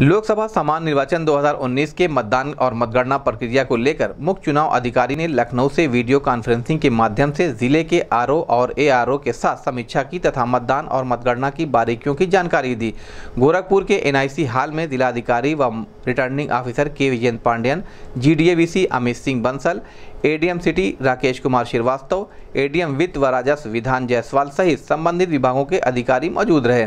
लोकसभा सामान्य निर्वाचन 2019 के मतदान और मतगणना प्रक्रिया को लेकर मुख्य चुनाव अधिकारी ने लखनऊ से वीडियो कॉन्फ्रेंसिंग के माध्यम से जिले के आरओ और एआरओ के साथ समीक्षा की तथा मतदान और मतगणना की बारीकियों की जानकारी दी। गोरखपुर के एनआईसी हॉल में जिलाधिकारी व रिटर्निंग ऑफिसर के Vijayendra Pandian, GDA VC Amit Singh Bansal, ADM city Rakesh Kumar Shrivastava, ADM वित्त व राजस्व विधान जायसवाल सहित संबंधित विभागों के अधिकारी मौजूद रहे।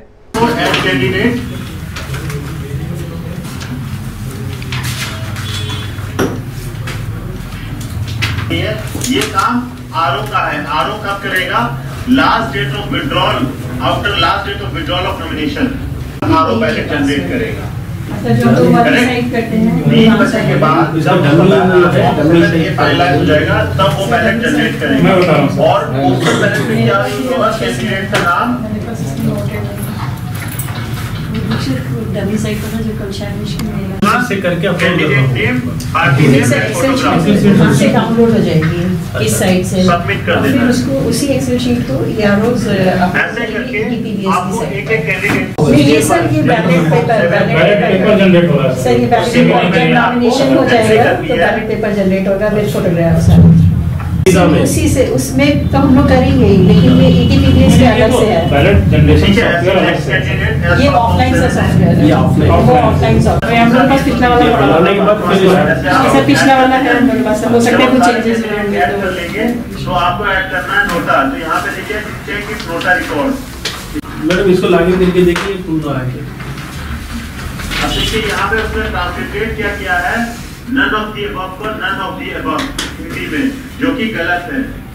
ये काम आरओ का है। आरओ कब करेगा? Last date of withdrawal, after last date of withdrawal of nomination RO ballot generate करेगा। 3 बजे के बाद जब ये फाइनलाइज हो जाएगा तब वो बैलेट जनरेट करेगा। और पोस्टल बैलेट में क्या होगा? कैंडिडेट का नाम डमी साइट पर जो कल शायद से करके candidate name, party name, photograph से डाउनलोड हो जाएगी इस साइट से, सबमिट कर देना। फिर उसको उसी एक्सेल शीट को यारोज ऐसे करके आपको एक कैंडिडेट ये सर ये बैलेट पेपर जनरेट होगा सर। ये बैलेट नॉमिनेशन हो जाएगा तो बैलेट पेपर जनरेट होगा विद फोटोग्राफ सर। उसी से उसमें तो हम लोग करेंगे ही, लेकिन ये ईटीपीडीएस के अलग से है। बैलेट जनरेशन सॉफ्टवेयर अलग से, ये ऑफलाइन सा सॉफ्टवेयर है। ये ऑफलाइन सॉफ्टवेयर हम लोग पास पिछला वाला सर, पिछला वाला है हम लोग पास, हो सकता है कुछ चेंजेस लेंगे तो आपको ऐड करना है नोटा। तो यहाँ पे देखिए चेक इस नोटा रिकॉर्ड। मैडम इसको लागे करके देखिए पूरा है। अब देखिए यहाँ पे उसने ट्रांसलेट क्या किया है, नन ऑफ दी अबव को none of the above Hindi में, जो कि गलत है।